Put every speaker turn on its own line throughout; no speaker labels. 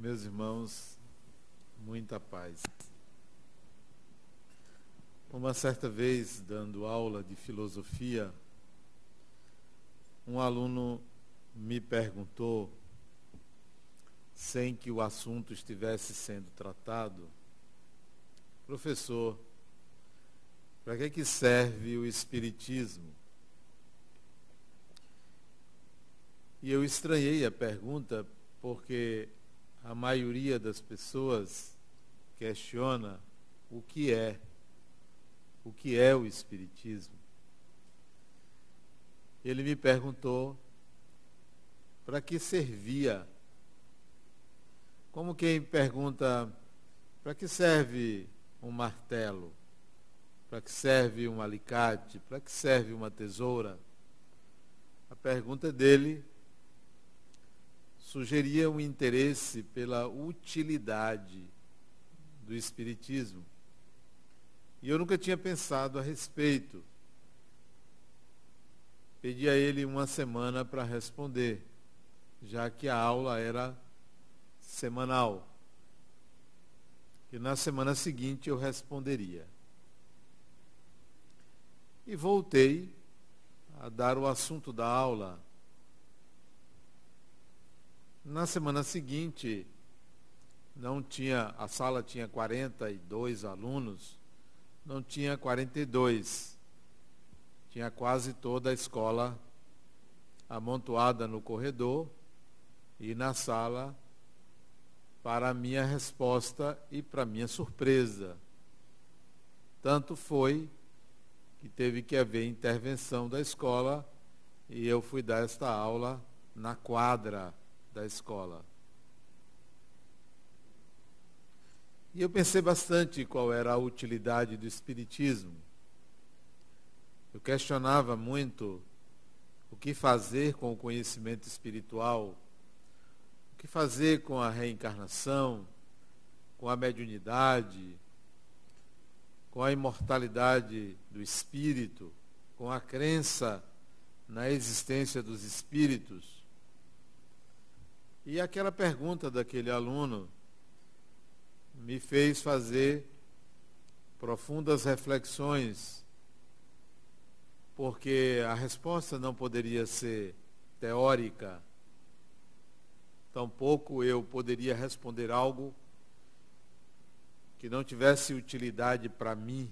Meus irmãos, muita paz. Uma certa vez, dando aula de filosofia, um aluno me perguntou, sem que o assunto estivesse sendo tratado: professor, para que serve o Espiritismo? E eu estranhei a pergunta, porque a maioria das pessoas questiona o que é o Espiritismo. Ele me perguntou para que servia. Como quem pergunta: para que serve um martelo? Para que serve um alicate? Para que serve uma tesoura? A pergunta dele sugeria um interesse pela utilidade do Espiritismo. E eu nunca tinha pensado a respeito. Pedi a ele uma semana para responder, já que a aula era semanal. E na semana seguinte eu responderia. E voltei a dar o assunto da aula. Na semana seguinte, a sala tinha 42 alunos, não tinha 42. Tinha quase toda a escola amontoada no corredor e na sala, para a minha resposta e para a minha surpresa. Tanto foi que teve que haver intervenção da escola e eu fui dar esta aula na quadra da escola. E eu pensei bastante qual era a utilidade do Espiritismo. Eu questionava muito o que fazer com o conhecimento espiritual, o que fazer com a reencarnação, com a mediunidade, com a imortalidade do espírito, com a crença na existência dos espíritos. E aquela pergunta daquele aluno me fez fazer profundas reflexões, porque a resposta não poderia ser teórica, tampouco eu poderia responder algo que não tivesse utilidade para mim,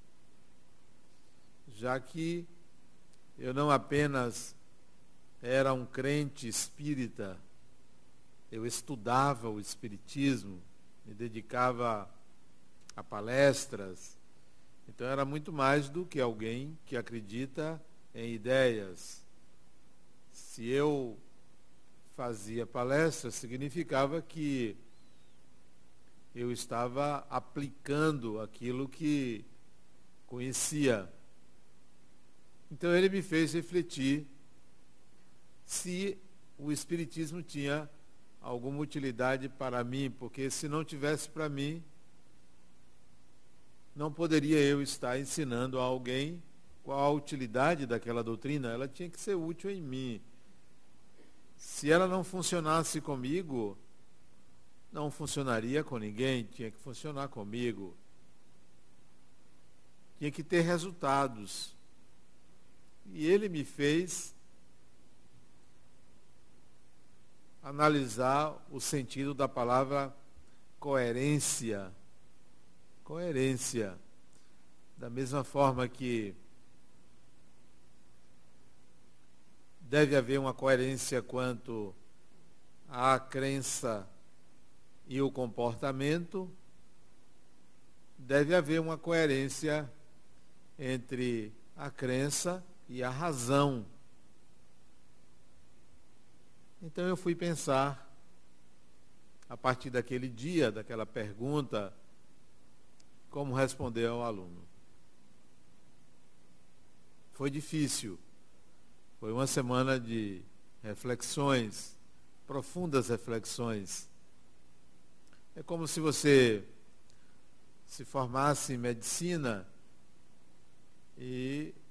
já que eu não apenas era um crente espírita, eu estudava o Espiritismo, me dedicava a palestras. Então era muito mais do que alguém que acredita em ideias. Se eu fazia palestras, significava que eu estava aplicando aquilo que conhecia. Então ele me fez refletir se o Espiritismo tinha alguma utilidade para mim, porque se não tivesse para mim, não poderia eu estar ensinando a alguém qual a utilidade daquela doutrina. Ela tinha que ser útil em mim. Se ela não funcionasse comigo, não funcionaria com ninguém, tinha que funcionar comigo. Tinha que ter resultados. E ele me fez analisar o sentido da palavra coerência. Coerência. Da mesma forma que deve haver uma coerência quanto à crença e o comportamento, deve haver uma coerência entre a crença e a razão. Então eu fui pensar, a partir daquele dia, daquela pergunta, como responder ao aluno. Foi difícil. Foi uma semana de reflexões, profundas reflexões. É como se você se formasse em medicina e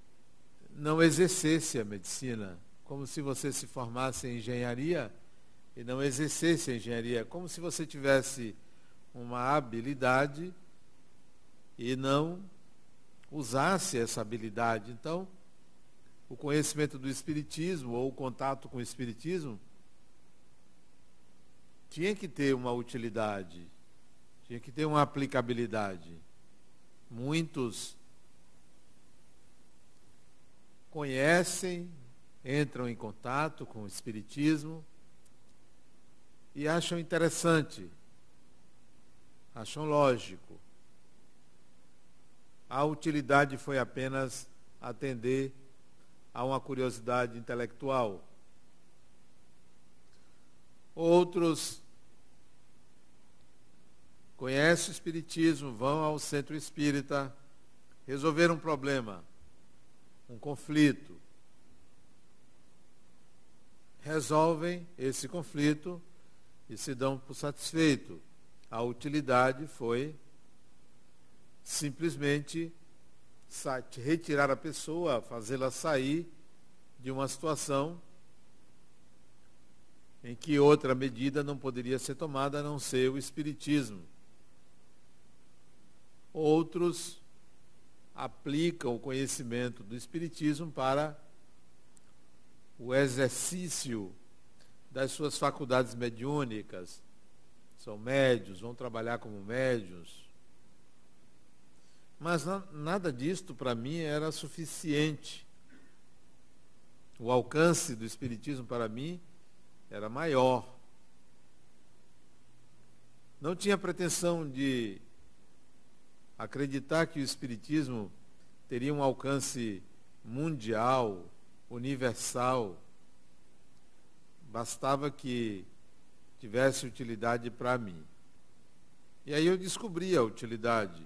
não exercesse a medicina. Como se você se formasse em engenharia e não exercesse a engenharia, como se você tivesse uma habilidade e não usasse essa habilidade. Então, o conhecimento do Espiritismo ou o contato com o Espiritismo tinha que ter uma utilidade, tinha que ter uma aplicabilidade. Muitos conhecem, entram em contato com o Espiritismo e acham interessante, acham lógico. A utilidade foi apenas atender a uma curiosidade intelectual. Outros conhecem o Espiritismo, vão ao centro espírita, resolver um problema, um conflito. Resolvem esse conflito e se dão por satisfeito. A utilidade foi simplesmente retirar a pessoa, fazê-la sair de uma situação em que outra medida não poderia ser tomada a não ser o Espiritismo. Outros aplicam o conhecimento do Espiritismo para o exercício das suas faculdades mediúnicas. São médios, vão trabalhar como médios. Mas nada disto para mim era suficiente. O alcance do Espiritismo para mim era maior. Não tinha pretensão de acreditar que o Espiritismo teria um alcance mundial, universal. Bastava que tivesse utilidade para mim. E aí eu descobri a utilidade.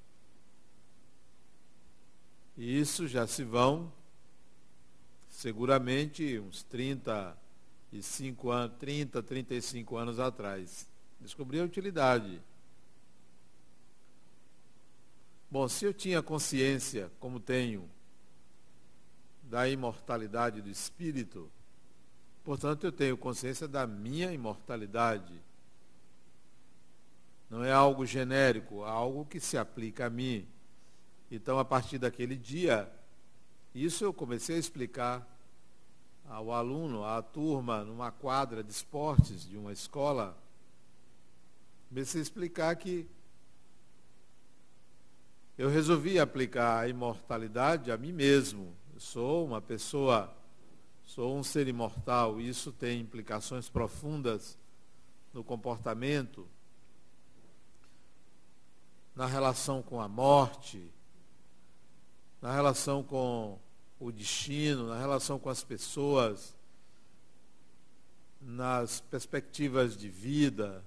E isso já se vão, seguramente, uns 35 anos atrás. Descobri a utilidade. Bom, se eu tinha consciência, como tenho, da imortalidade do espírito, portanto eu tenho consciência da minha imortalidade. Não é algo genérico, é algo que se aplica a mim. Então, a partir daquele dia, isso eu comecei a explicar ao aluno, à turma, numa quadra de esportes de uma escola. Comecei a explicar que eu resolvi aplicar a imortalidade a mim mesmo. Eu sou uma pessoa, sou um ser imortal, e isso tem implicações profundas no comportamento, na relação com a morte, na relação com o destino, na relação com as pessoas, nas perspectivas de vida.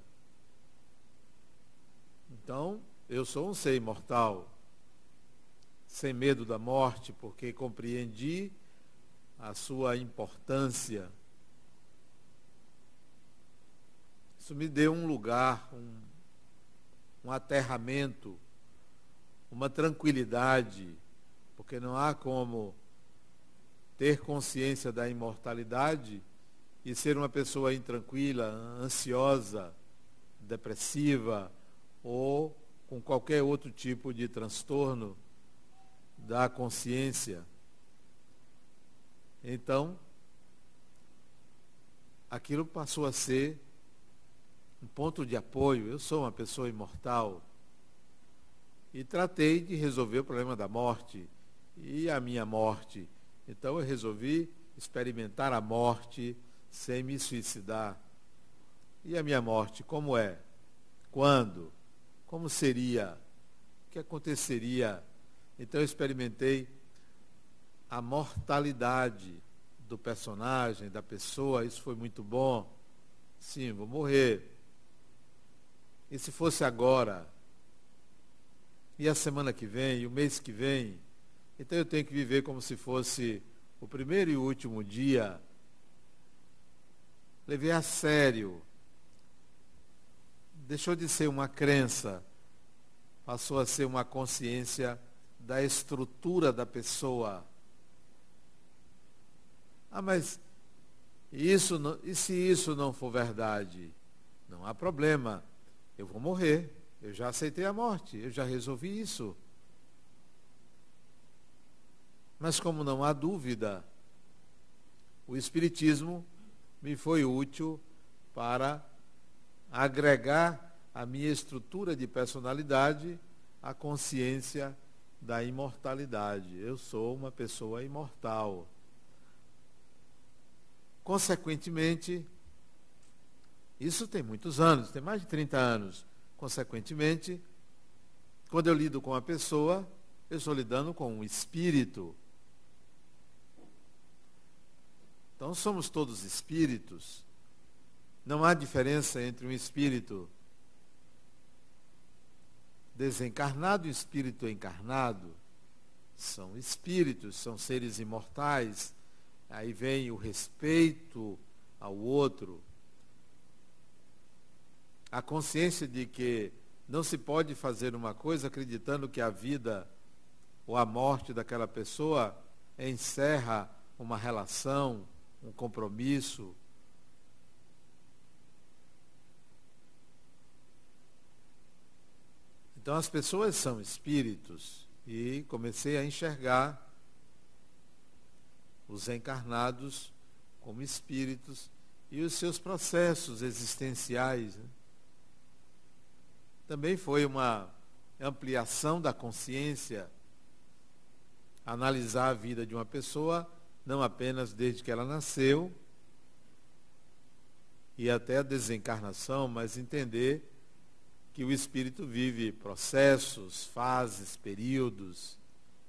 Então, eu sou um ser imortal, sem medo da morte, porque compreendi a sua importância. Isso me deu um lugar, um aterramento, uma tranquilidade, porque não há como ter consciência da imortalidade e ser uma pessoa intranquila, ansiosa, depressiva ou com qualquer outro tipo de transtorno da consciência. Então, aquilo passou a ser um ponto de apoio. Eu sou uma pessoa imortal e tratei de resolver o problema da morte e a minha morte. Então eu resolvi experimentar a morte sem me suicidar. E a minha morte, como é? Quando? Como seria? O que aconteceria? Então eu experimentei a mortalidade do personagem, da pessoa. Isso foi muito bom. Sim, vou morrer. E se fosse agora? E a semana que vem? E o mês que vem? Então eu tenho que viver como se fosse o primeiro e o último dia. Levei a sério. Deixou de ser uma crença, passou a ser uma consciência da estrutura da pessoa. Ah, mas E se isso não for verdade? Não há problema. Eu vou morrer. Eu já aceitei a morte. Eu já resolvi isso. Mas como não há dúvida, o Espiritismo me foi útil para agregar à minha estrutura de personalidade a consciência da imortalidade. Eu sou uma pessoa imortal. Consequentemente, isso tem muitos anos, tem mais de 30 anos. Consequentemente, quando eu lido com a pessoa, eu estou lidando com um espírito. Então, somos todos espíritos. Não há diferença entre um espírito desencarnado e um espírito encarnado. São espíritos, são seres imortais. Aí vem o respeito ao outro. A consciência de que não se pode fazer uma coisa acreditando que a vida ou a morte daquela pessoa encerra uma relação, um compromisso. Então as pessoas são espíritos e comecei a enxergar os encarnados como espíritos e os seus processos existenciais, né? Também foi uma ampliação da consciência analisar a vida de uma pessoa, não apenas desde que ela nasceu e até a desencarnação, mas entender que o espírito vive processos, fases, períodos.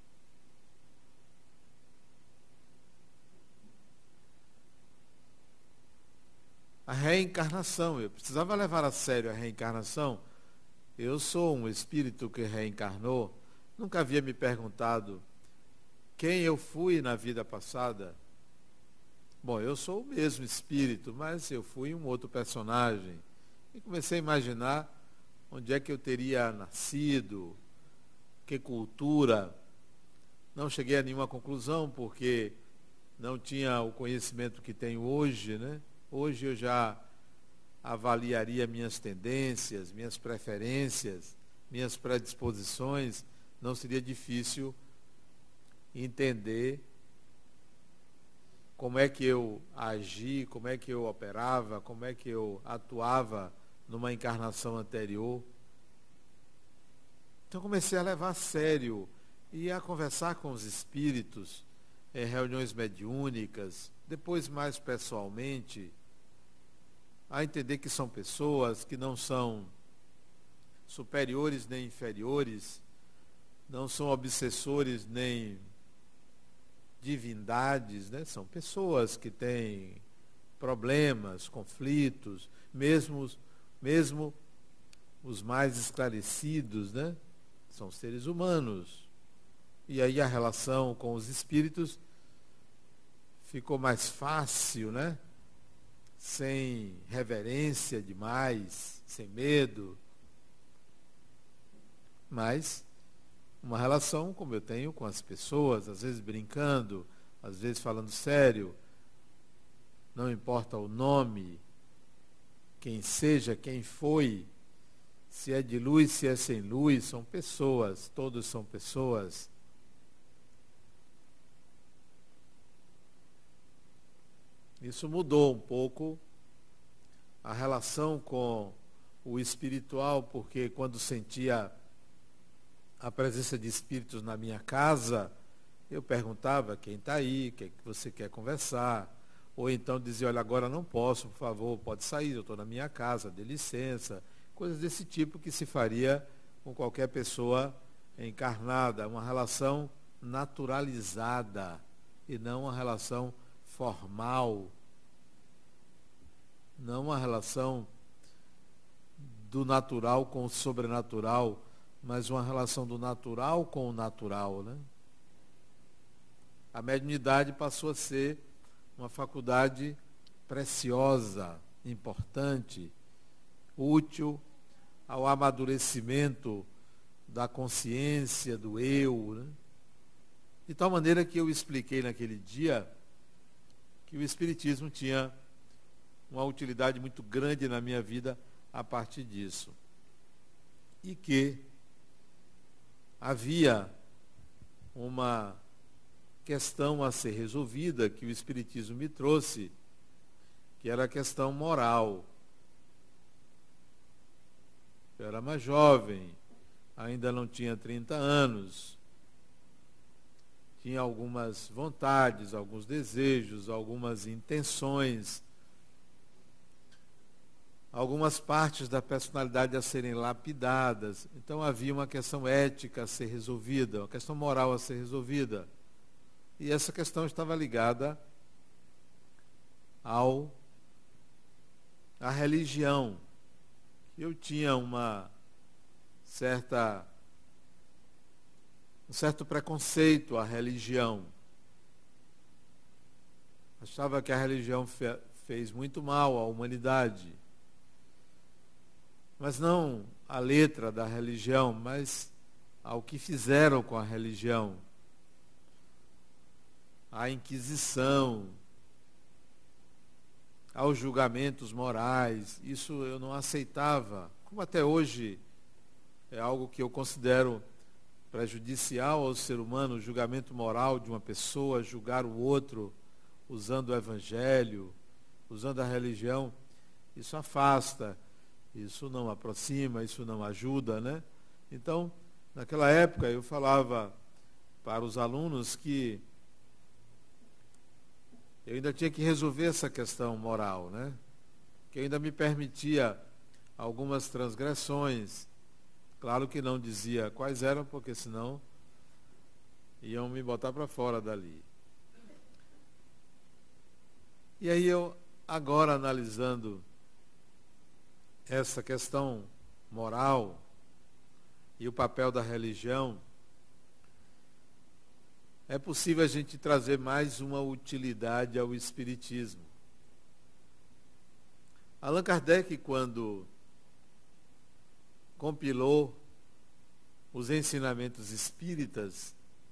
A reencarnação, eu precisava levar a sério a reencarnação. Eu sou um espírito que reencarnou, nunca havia me perguntado quem eu fui na vida passada. Bom, eu sou o mesmo espírito, mas eu fui um outro personagem. E comecei a imaginar onde é que eu teria nascido, que cultura. Não cheguei a nenhuma conclusão, porque não tinha o conhecimento que tenho hoje, né? Hoje eu já avaliaria minhas tendências, minhas preferências, minhas predisposições. Não seria difícil entender como é que eu agi, como é que eu operava, como é que eu atuava numa encarnação anterior. Então comecei a levar a sério e a conversar com os espíritos em reuniões mediúnicas, depois mais pessoalmente, a entender que são pessoas que não são superiores nem inferiores, não são obsessores nem divindades, né? São pessoas que têm problemas, conflitos, mesmo os mais esclarecidos, né? São seres humanos. E aí a relação com os espíritos ficou mais fácil, né? Sem reverência demais, sem medo. Mas uma relação como eu tenho com as pessoas, às vezes brincando, às vezes falando sério, não importa o nome, quem seja, quem foi, se é de luz, se é sem luz, são pessoas, todos são pessoas. Isso mudou um pouco a relação com o espiritual, porque quando sentia a presença de espíritos na minha casa, eu perguntava quem está aí, o que você quer conversar, ou então dizia, olha, agora não posso, por favor, pode sair, eu estou na minha casa, dê licença, coisas desse tipo que se faria com qualquer pessoa encarnada, uma relação naturalizada e não uma relação formal, não uma relação do natural com o sobrenatural, mas uma relação do natural com o natural, né? A mediunidade passou a ser uma faculdade preciosa, importante, útil ao amadurecimento da consciência, do eu, né? De tal maneira que eu expliquei naquele dia que o Espiritismo tinha uma utilidade muito grande na minha vida a partir disso. E que havia uma questão a ser resolvida que o Espiritismo me trouxe, que era a questão moral. Eu era mais jovem, ainda não tinha 30 anos, tinha algumas vontades, alguns desejos, algumas intenções, algumas partes da personalidade a serem lapidadas. Então havia uma questão ética a ser resolvida, uma questão moral a ser resolvida. E essa questão estava ligada à religião. Eu tinha um certo preconceito à religião. Achava que a religião fez muito mal à humanidade. Mas não à letra da religião, mas ao que fizeram com a religião. À Inquisição, aos julgamentos morais. Isso eu não aceitava, como até hoje é algo que eu considero prejudicial ao ser humano, o julgamento moral de uma pessoa, julgar o outro usando o evangelho, usando a religião. Isso afasta, isso não aproxima, isso não ajuda, né? Então, naquela época eu falava para os alunos que eu ainda tinha que resolver essa questão moral, né? Que ainda me permitia algumas transgressões. Claro que não dizia quais eram, porque senão iam me botar para fora dali. E aí eu, agora analisando essa questão moral e o papel da religião, é possível a gente trazer mais uma utilidade ao Espiritismo. Allan Kardec, quando compilou os ensinamentos espíritas,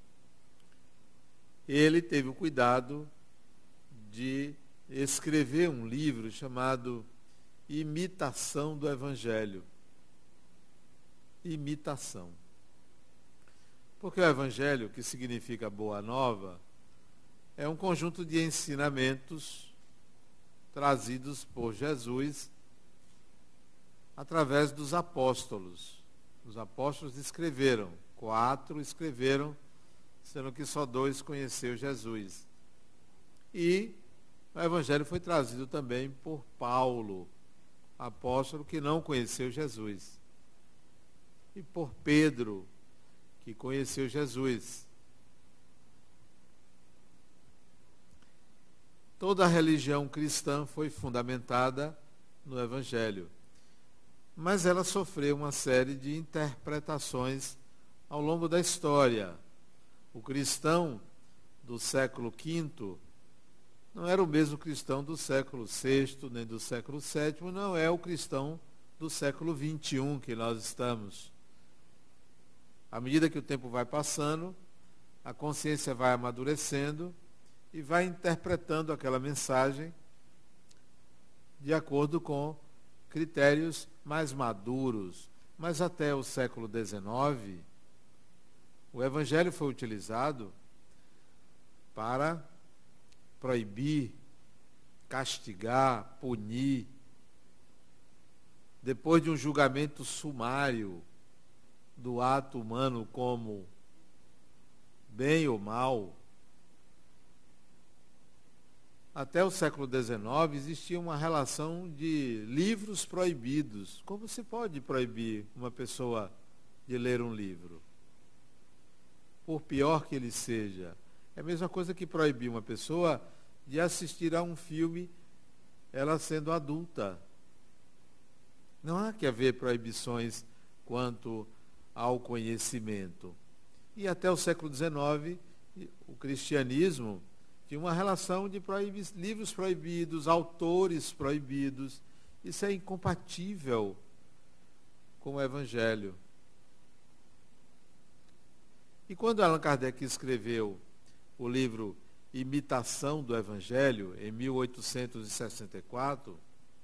ele teve o cuidado de escrever um livro chamado Imitação do Evangelho. Imitação. Porque o Evangelho, que significa Boa Nova, é um conjunto de ensinamentos trazidos por Jesus através dos apóstolos. Os apóstolos escreveram, 4 escreveram, sendo que só 2 conheceram Jesus. E o Evangelho foi trazido também por Paulo, apóstolo que não conheceu Jesus. E por Pedro, que conheceu Jesus. Toda a religião cristã foi fundamentada no Evangelho, mas ela sofreu uma série de interpretações ao longo da história. O cristão do século V não era o mesmo cristão do século VI, nem do século VII, não é o cristão do século XXI que nós estamos. À medida que o tempo vai passando, a consciência vai amadurecendo e vai interpretando aquela mensagem de acordo com critérios mais maduros. Mas até o século XIX, o Evangelho foi utilizado para proibir, castigar, punir. Depois de um julgamento sumário do ato humano como bem ou mal, até o século XIX existia uma relação de livros proibidos. Como se pode proibir uma pessoa de ler um livro? Por pior que ele seja. É a mesma coisa que proibir uma pessoa de assistir a um filme, ela sendo adulta. Não há que haver proibições quanto ao conhecimento. E até o século XIX, o cristianismo tinha uma relação de livros proibidos, autores proibidos. Isso é incompatível com o Evangelho. E quando Allan Kardec escreveu o livro Imitação do Evangelho, em 1864,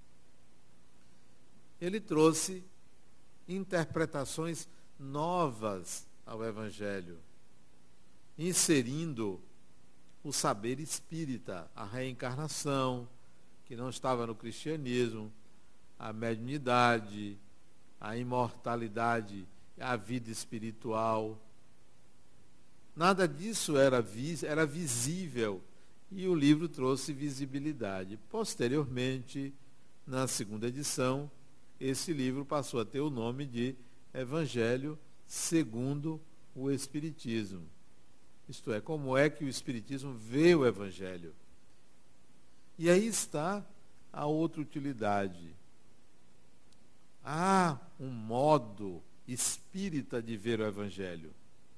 ele trouxe interpretações novas ao Evangelho, inserindo o saber espírita, a reencarnação, que não estava no cristianismo, a mediunidade, a imortalidade, a vida espiritual. Nada disso era visível, e o livro trouxe visibilidade. Posteriormente, na segunda edição, esse livro passou a ter o nome de Evangelho segundo o Espiritismo. Isto é, como é que o Espiritismo vê o Evangelho. E aí está a outra utilidade. Há um modo espírita de ver o Evangelho.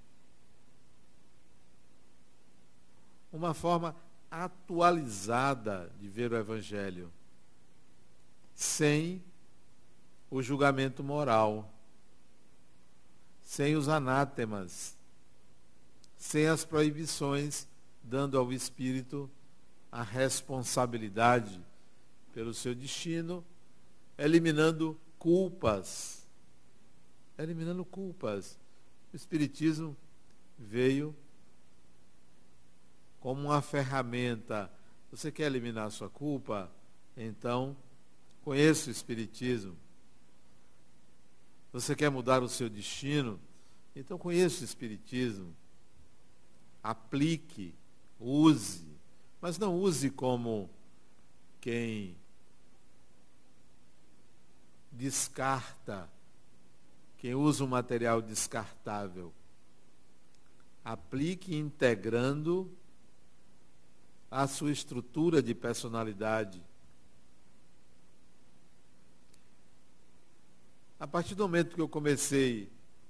Uma forma atualizada de ver o Evangelho, sem o julgamento moral, sem os anátemas, sem as proibições, dando ao espírito a responsabilidade pelo seu destino, eliminando culpas. Eliminando culpas. O Espiritismo veio como uma ferramenta. Você quer eliminar a sua culpa? Então, conheça o Espiritismo. Você quer mudar o seu destino? Então, conheça o Espiritismo. Aplique, use, mas não use como quem descarta, quem usa um material descartável. Aplique integrando a sua estrutura de personalidade. A partir do momento que eu comecei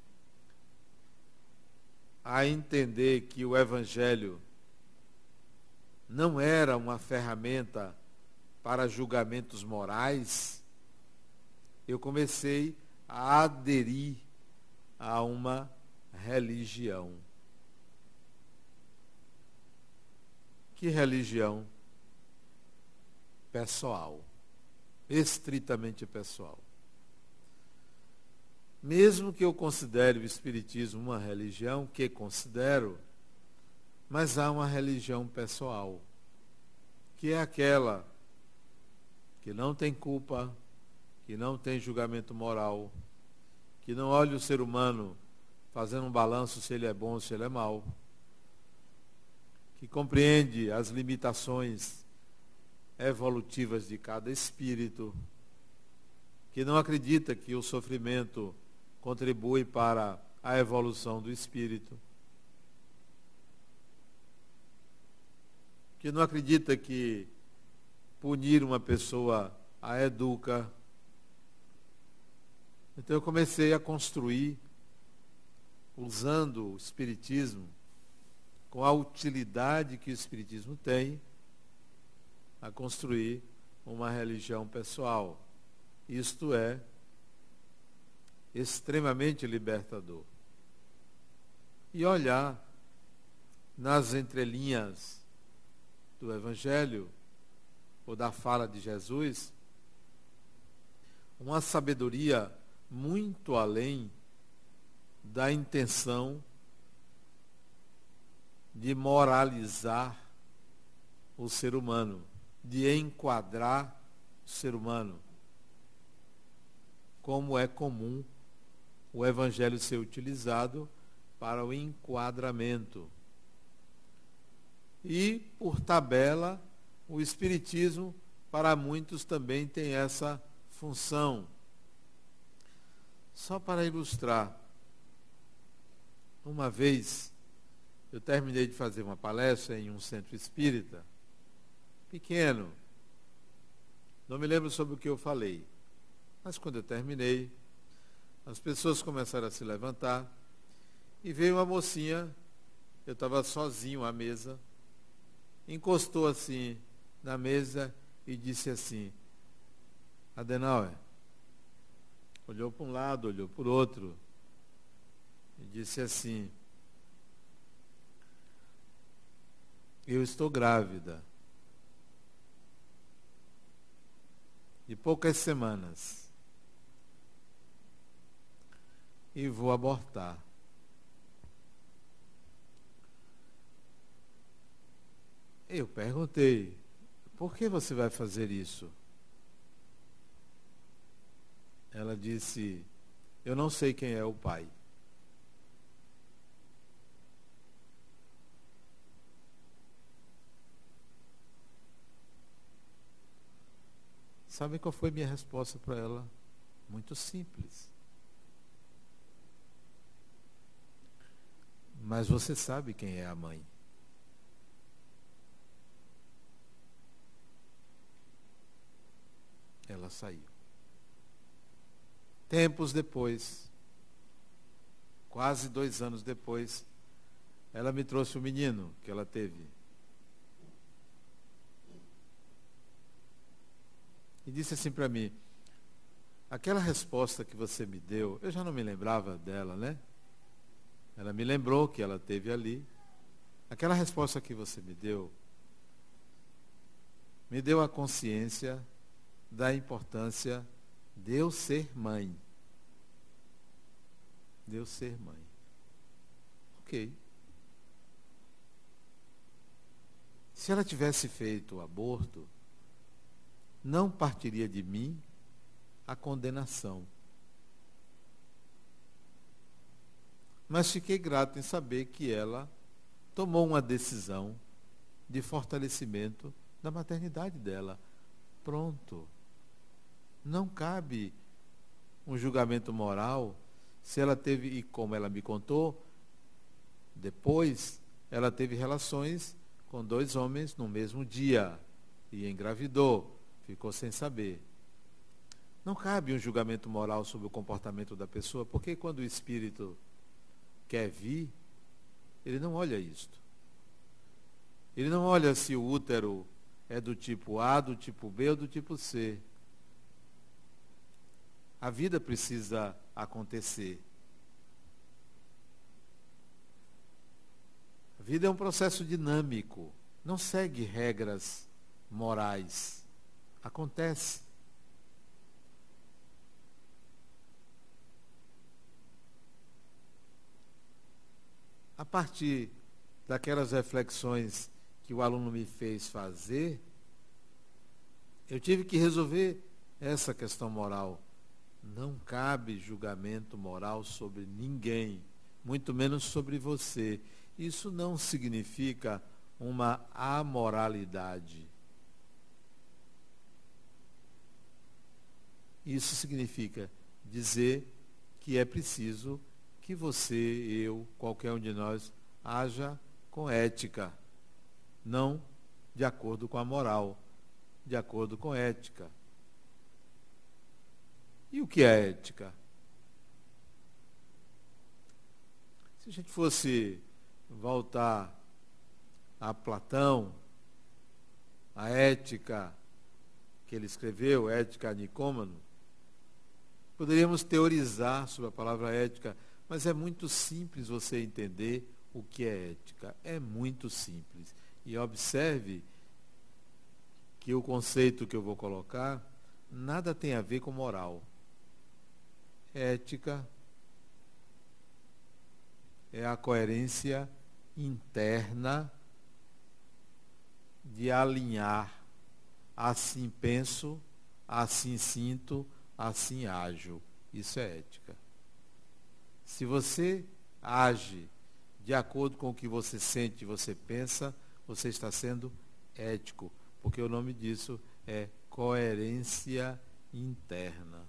a entender que o Evangelho não era uma ferramenta para julgamentos morais, eu comecei a aderir a uma religião. Que religião? Pessoal. Estritamente pessoal. Mesmo que eu considere o Espiritismo uma religião, que considero, mas há uma religião pessoal, que é aquela que não tem culpa, que não tem julgamento moral, que não olha o ser humano fazendo um balanço se ele é bom ou se ele é mau, que compreende as limitações evolutivas de cada espírito, que não acredita que o sofrimento contribui para a evolução do espírito, que não acredita que punir uma pessoa a educa. Então eu comecei a construir, usando o Espiritismo, com a utilidade que o Espiritismo tem, a construir uma religião pessoal. Isto é extremamente libertador. E olhar nas entrelinhas do Evangelho, ou da fala de Jesus, uma sabedoria muito além da intenção de moralizar o ser humano, de enquadrar o ser humano, como é comum o Evangelho ser utilizado para o enquadramento. E, por tabela, o Espiritismo, para muitos, também tem essa função. Só para ilustrar, uma vez eu terminei de fazer uma palestra em um centro espírita, pequeno, não me lembro sobre o que eu falei, mas quando eu terminei, as pessoas começaram a se levantar e veio uma mocinha, eu estava sozinho à mesa, encostou assim na mesa e disse assim: Adenauer, olhou para um lado, olhou para o outro e disse assim: eu estou grávida de poucas semanas e vou abortar. Eu perguntei, por que você vai fazer isso? Ela disse, eu não sei quem é o pai. Sabe qual foi minha resposta para ela? Muito simples. Mas você sabe quem é a mãe. Ela saiu. Tempos depois, quase 2 anos depois, ela me trouxe o menino que ela teve. E disse assim para mim, aquela resposta que você me deu, eu já não me lembrava dela, né? Ela me lembrou que ela teve ali. Aquela resposta que você me deu a consciência da importância de eu ser mãe. De eu ser mãe. Ok. Se ela tivesse feito o aborto, não partiria de mim a condenação. Mas fiquei grato em saber que ela tomou uma decisão de fortalecimento da maternidade dela. Pronto. Não cabe um julgamento moral se ela teve, e como ela me contou, depois ela teve relações com 2 homens no mesmo dia e engravidou, ficou sem saber. Não cabe um julgamento moral sobre o comportamento da pessoa, porque quando o espírito quer vir, ele não olha isto. Ele não olha se o útero é do tipo A, do tipo B ou do tipo C. A vida precisa acontecer. A vida é um processo dinâmico, não segue regras morais. Acontece. A partir daquelas reflexões que o aluno me fez fazer, eu tive que resolver essa questão moral. Não cabe julgamento moral sobre ninguém, muito menos sobre você. Isso não significa uma amoralidade. Isso significa dizer que é preciso que você, eu, qualquer um de nós, haja com ética, não de acordo com a moral, de acordo com ética. E o que é ética? Se a gente fosse voltar a Platão, a ética que ele escreveu, Ética a Nicômaco, poderíamos teorizar sobre a palavra ética, mas é muito simples você entender o que é ética. É muito simples. E observe que o conceito que eu vou colocar nada tem a ver com moral. Ética é a coerência interna de alinhar, assim penso, assim sinto, assim ajo. Isso é ética. Se você age de acordo com o que você sente e você pensa, você está sendo ético, porque o nome disso é coerência interna.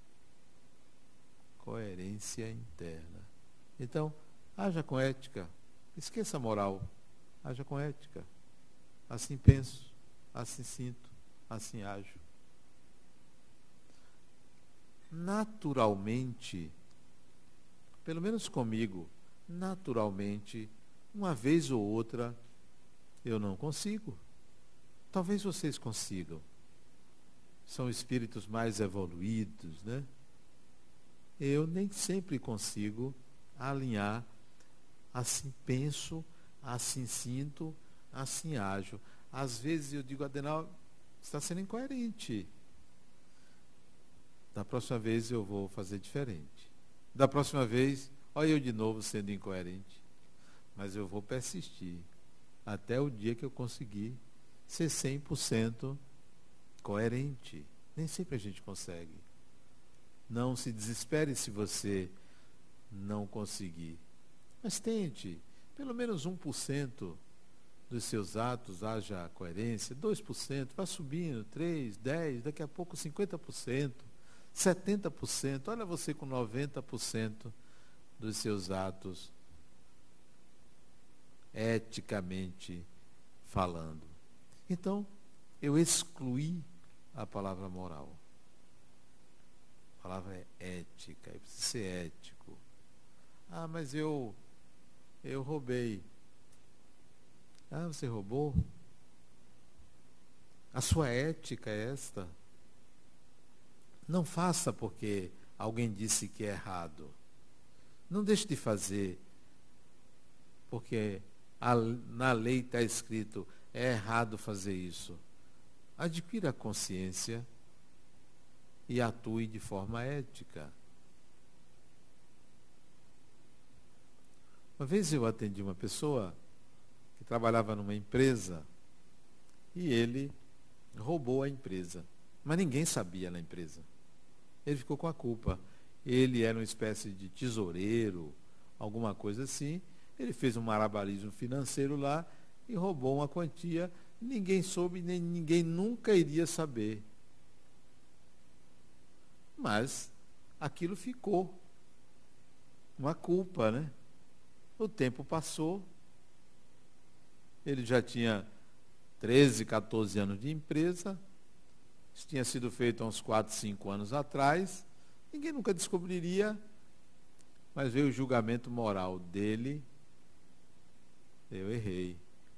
Coerência interna. Então, haja com ética. Esqueça a moral. Haja com ética. Assim penso, assim sinto, assim ajo. Naturalmente, pelo menos comigo, naturalmente, uma vez ou outra, eu não consigo. Talvez vocês consigam. São espíritos mais evoluídos, né? Eu nem sempre consigo alinhar, assim penso, assim sinto, assim ajo. Às vezes eu digo, Adenal, você está sendo incoerente. Da próxima vez eu vou fazer diferente. Da próxima vez, olha eu de novo sendo incoerente. Mas eu vou persistir até o dia que eu conseguir ser 100% coerente. Nem sempre a gente consegue. Não se desespere se você não conseguir. Mas tente, pelo menos 1% dos seus atos haja coerência, 2%, vai subindo, 3%, 10%, daqui a pouco 50%, 70%. Olha você com 90% dos seus atos eticamente falando. Então, eu excluí a palavra moral. A palavra é ética, eu preciso ser ético. Ah, mas eu roubei. Ah, você roubou? A sua ética é esta? Não faça porque alguém disse que é errado. Não deixe de fazer porque na lei está escrito é errado fazer isso. Adquira a consciência e atue de forma ética. Uma vez eu atendi uma pessoa que trabalhava numa empresa e ele roubou a empresa. Mas ninguém sabia na empresa. Ele ficou com a culpa. Ele era uma espécie de tesoureiro, alguma coisa assim. Ele fez um malabarismo financeiro lá e roubou uma quantia. Ninguém soube, nem ninguém nunca iria saber. Mas aquilo ficou. Uma culpa, né? O tempo passou. Ele já tinha 13, 14 anos de empresa. Isso tinha sido feito há uns 4, 5 anos atrás. Ninguém nunca descobriria. Mas veio o julgamento moral dele. Eu errei.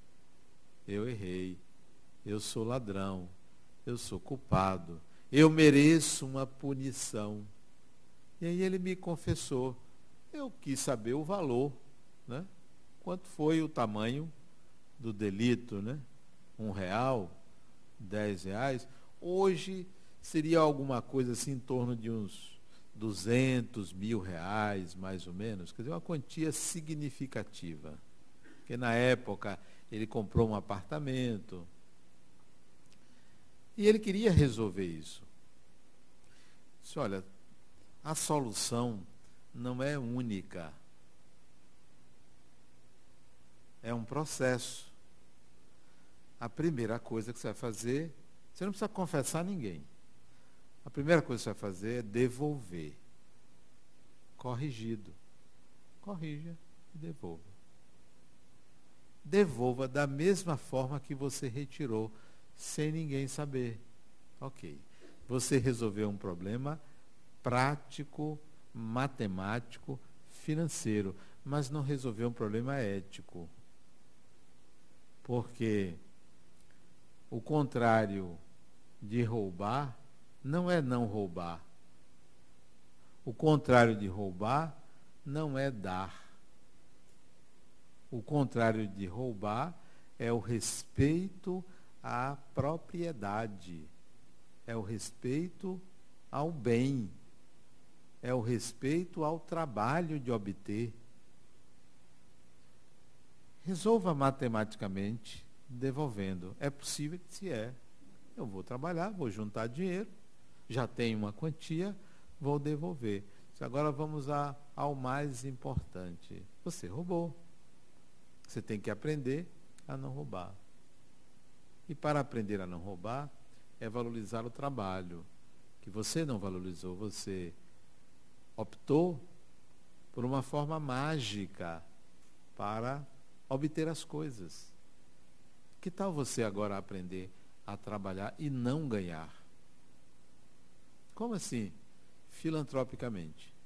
Eu sou ladrão. Eu sou culpado. Eu mereço uma punição. E aí ele me confessou. Eu quis saber o valor, né? Quanto foi o tamanho do delito, né? R$1, R$10. Hoje seria alguma coisa assim em torno de uns R$200 mil, mais ou menos. Quer dizer, uma quantia significativa. Porque na época ele comprou um apartamento e ele queria resolver isso. Disse, olha, a solução não é única. É um processo. A primeira coisa que você vai fazer, você não precisa confessar a ninguém. A primeira coisa que você vai fazer é devolver. Corrigido. Corrija e devolva. Devolva da mesma forma que você retirou, sem ninguém saber. Ok. Você resolveu um problema prático, matemático, financeiro, mas não resolveu um problema ético. Porque o contrário de roubar não é não roubar. O contrário de roubar não é dar. O contrário de roubar é o respeito à propriedade. É o respeito ao bem. É o respeito ao trabalho de obter. Resolva matematicamente, devolvendo. É possível que se é. Eu vou trabalhar, vou juntar dinheiro, já tenho uma quantia, vou devolver. Agora vamos ao mais importante. Você roubou. Você tem que aprender a não roubar. E para aprender a não roubar, é valorizar o trabalho, que você não valorizou, você optou por uma forma mágica para obter as coisas. Que tal você agora aprender a trabalhar e não ganhar? Como assim? Filantropicamente.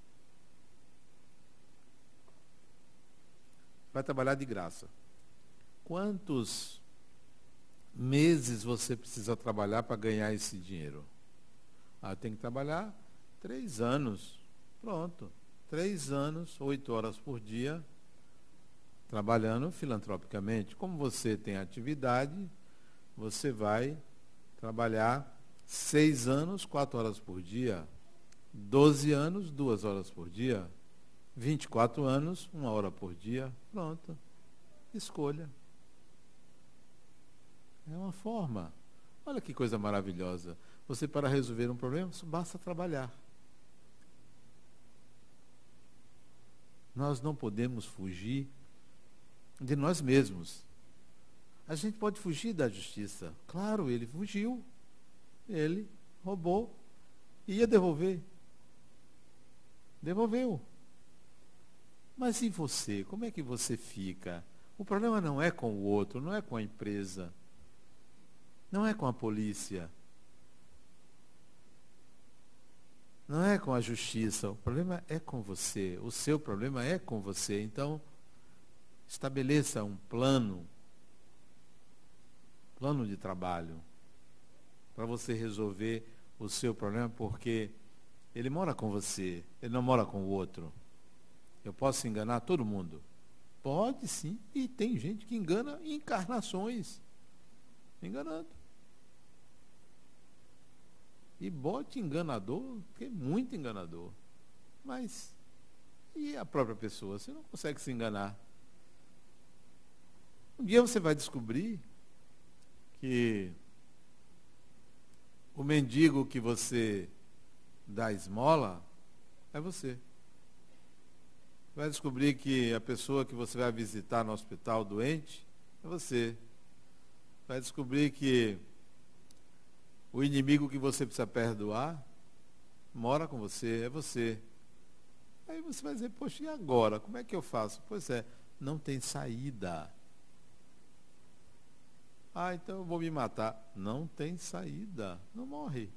Vai trabalhar de graça. Quantos meses você precisa trabalhar para ganhar esse dinheiro? Tem que trabalhar 3 anos. Pronto. 3 anos, 8 horas por dia. trabalhando filantropicamente. Como você tem atividade, você vai trabalhar 6 anos, 4 horas por dia, 12 anos, 2 horas por dia, 24 anos, 1 hora por dia. Pronto. Escolha. É uma forma. Olha que coisa maravilhosa. Você, para resolver um problema, basta trabalhar. Nós não podemos fugir de nós mesmos. A gente pode fugir da justiça. Claro, ele fugiu. Ele roubou. Ia devolver. Devolveu. Mas e você? Como é que você fica? O problema não é com o outro, não é com a empresa, não é com a polícia, não é com a justiça. O problema é com você. O seu problema é com você. Então, estabeleça um plano de trabalho para você resolver o seu problema, porque ele mora com você, ele não mora com o outro. Eu posso enganar todo mundo? Pode sim, e tem gente que engana encarnações, enganando. E bote enganador, porque é muito enganador. Mas, e a própria pessoa? Você não consegue se enganar. Um dia você vai descobrir que o mendigo que você dá esmola é você. Vai descobrir que a pessoa que você vai visitar no hospital doente é você. Vai descobrir que o inimigo que você precisa perdoar mora com você, é você. Aí você vai dizer, poxa, e agora? Como é que eu faço? Pois é, não tem saída. Ah, então eu vou me matar. Não tem saída. Não morre.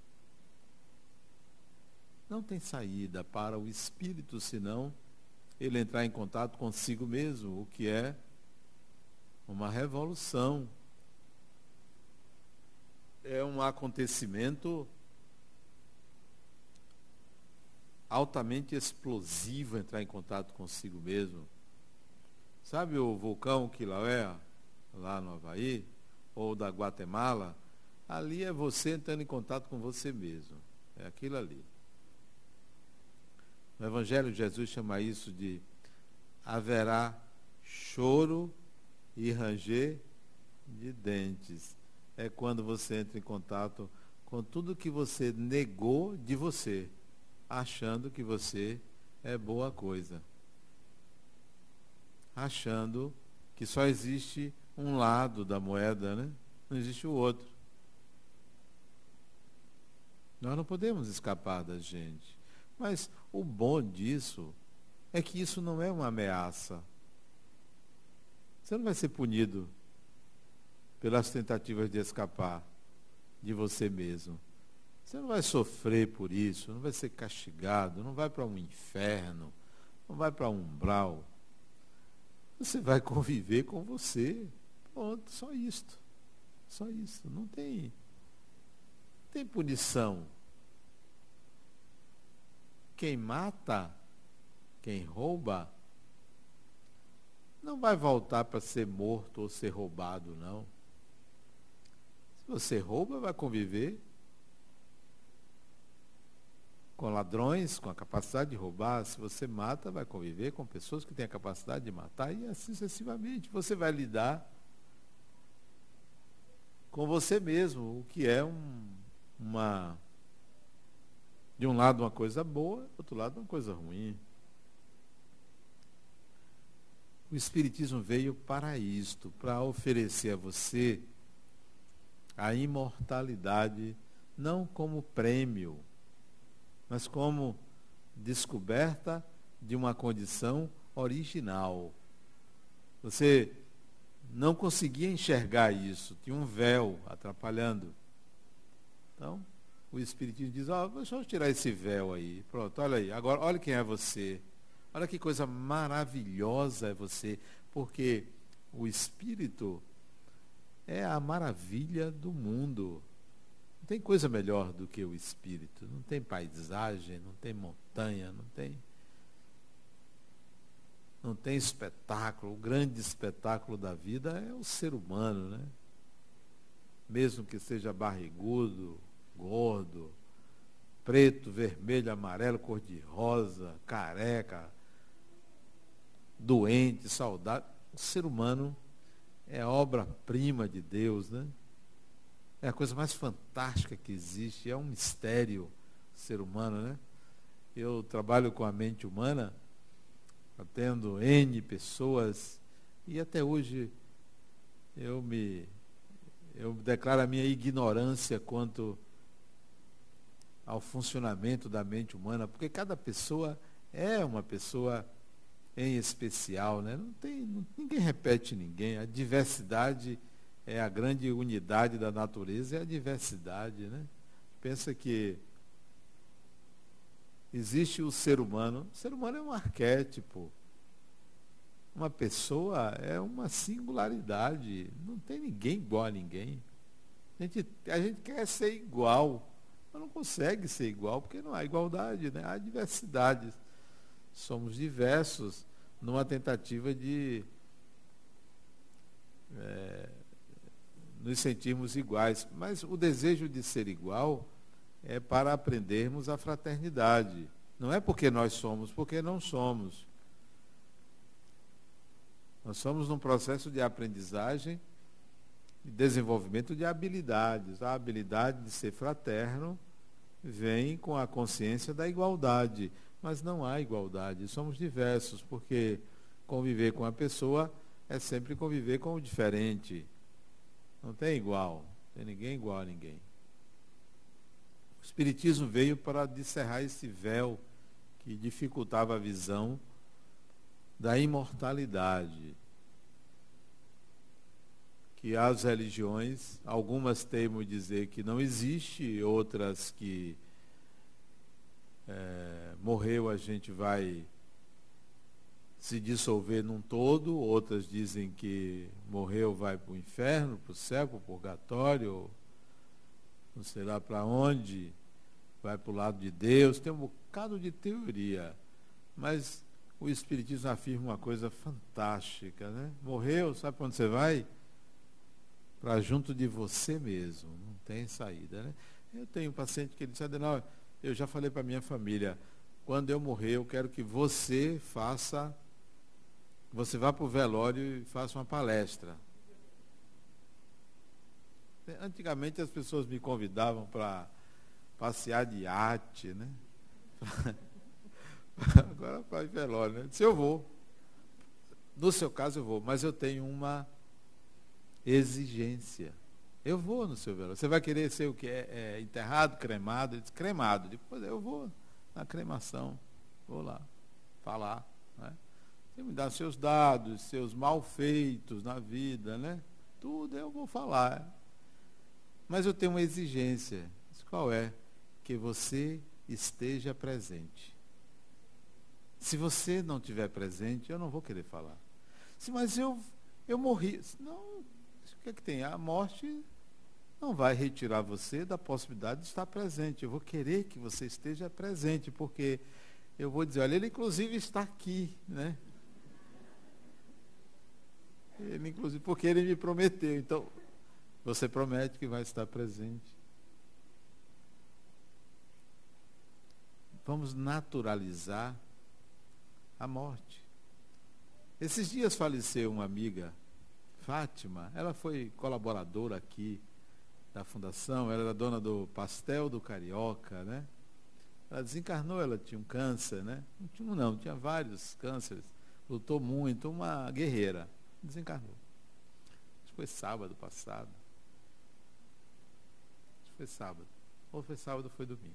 Não tem saída para o espírito, senão ele entrar em contato consigo mesmo, o que é uma revolução. É um acontecimento altamente explosivo entrar em contato consigo mesmo. Sabe o vulcão Kilauea, lá no Havaí, ou da Guatemala? Ali é você entrando em contato com você mesmo. É aquilo ali. No Evangelho, Jesus chama isso de haverá choro e ranger de dentes. É quando você entra em contato com tudo que você negou de você, achando que você é boa coisa. Achando que só existe um lado da moeda, né? Não existe o outro. Nós não podemos escapar da gente. Mas o bom disso é que isso não é uma ameaça. Você não vai ser punido pelas tentativas de escapar de você mesmo. Você não vai sofrer por isso, não vai ser castigado, não vai para um inferno, não vai para um umbral. Você vai conviver com você. Pronto, só isto. Só isso. Não tem punição. Quem mata, quem rouba, não vai voltar para ser morto ou ser roubado, não. Se você rouba, vai conviver com ladrões, com a capacidade de roubar. Se você mata, vai conviver com pessoas que têm a capacidade de matar, e assim sucessivamente. Você vai lidar com você mesmo, o que é de um lado uma coisa boa, do outro lado uma coisa ruim. O Espiritismo veio para isto, para oferecer a você a imortalidade, não como prêmio, mas como descoberta de uma condição original. Você não conseguia enxergar isso, tinha um véu atrapalhando. Então, o Espiritismo diz, deixa eu tirar esse véu aí. Pronto, olha aí. Agora, olha quem é você. Olha que coisa maravilhosa é você. Porque o Espírito é a maravilha do mundo. Não tem coisa melhor do que o Espírito. Não tem paisagem, não tem montanha, não não tem espetáculo. O grande espetáculo da vida é o ser humano, né? Mesmo que seja barrigudo, gordo, preto, vermelho, amarelo, cor-de-rosa, careca, doente, saudável. O ser humano é a obra-prima de Deus, né? É a coisa mais fantástica que existe, é um mistério o ser humano, né? Eu trabalho com a mente humana, atendo N pessoas, e até hoje eu declaro a minha ignorância quanto ao funcionamento da mente humana, porque cada pessoa é uma pessoa em especial, né? Ninguém repete ninguém. A diversidade é a grande unidade da natureza, é a diversidade, né? Pensa que existe o ser humano é um arquétipo. Uma pessoa é uma singularidade, não tem ninguém igual a ninguém. A gente quer ser igual, mas não consegue ser igual, porque não há igualdade, né? Há diversidade. Somos diversos numa tentativa de nos sentirmos iguais. Mas o desejo de ser igual é para aprendermos a fraternidade. Não é porque nós somos, porque não somos. Nós somos num processo de aprendizagem e desenvolvimento de habilidades. A habilidade de ser fraterno vem com a consciência da igualdade. Mas não há igualdade, somos diversos, porque conviver com a pessoa é sempre conviver com o diferente. Não tem igual, não tem ninguém igual a ninguém. O Espiritismo veio para descerrar esse véu que dificultava a visão da imortalidade. Que as religiões, algumas teimam dizer que não existe, outras que morreu a gente vai se dissolver num todo, outras dizem que morreu vai para o inferno, para o céu, para o purgatório, não sei lá para onde, vai para o lado de Deus, tem um bocado de teoria, mas o Espiritismo afirma uma coisa fantástica, né? Morreu, sabe para onde você vai? Para junto de você mesmo, não tem saída, né? Eu tenho um paciente que ele disse, Adenal, eu já falei para minha família, quando eu morrer, eu quero que você vá para o velório e faça uma palestra. Antigamente as pessoas me convidavam para passear de iate, né? Agora para ir velório, né? Eu disse, eu vou. No seu caso eu vou, mas eu tenho uma exigência. Eu vou no seu velório. Você vai querer ser o que? Enterrado, cremado? Ele disse, cremado. Depois eu vou na cremação. Vou lá falar. Né? Você me dá seus dados, seus malfeitos na vida, né? Tudo eu vou falar. Mas eu tenho uma exigência. Qual é? Que você esteja presente. Se você não estiver presente, eu não vou querer falar. Mas eu morri. Não, o que é que tem? A morte não vai retirar você da possibilidade de estar presente. Eu vou querer que você esteja presente, porque eu vou dizer, olha, ele inclusive está aqui, né? Ele inclusive, porque ele me prometeu. Então, você promete que vai estar presente. Vamos naturalizar a morte. Esses dias faleceu uma amiga, Fátima, ela foi colaboradora aqui da fundação, ela era dona do Pastel do Carioca, né? Ela desencarnou, ela tinha um câncer, né? Tinha vários cânceres, lutou muito, uma guerreira, desencarnou. Acho que foi sábado passado. Acho que foi sábado. Ou foi sábado ou foi domingo.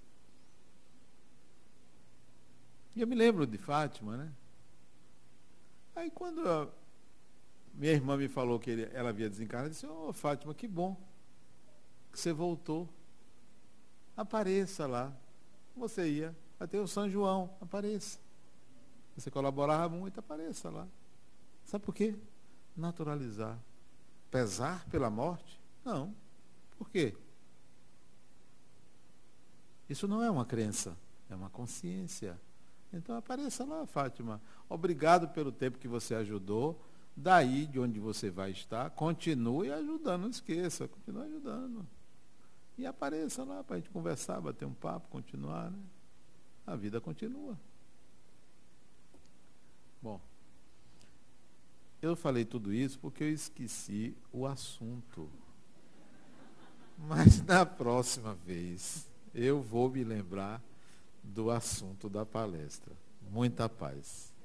E eu me lembro de Fátima, né? Aí quando minha irmã me falou que ela havia desencarnado, eu disse, Fátima, que bom que você voltou. Apareça lá. Você ia, vai ter o São João, apareça. Você colaborava muito, apareça lá. Sabe por quê? Naturalizar. Pesar pela morte? Não. Por quê? Isso não é uma crença, é uma consciência. Então apareça lá, Fátima. Obrigado pelo tempo que você ajudou. Daí de onde você vai estar, continue ajudando, não esqueça, continue ajudando. E apareça lá para a gente conversar, bater um papo, continuar, né? A vida continua. Bom, eu falei tudo isso porque eu esqueci o assunto. Mas na próxima vez eu vou me lembrar do assunto da palestra. Muita paz.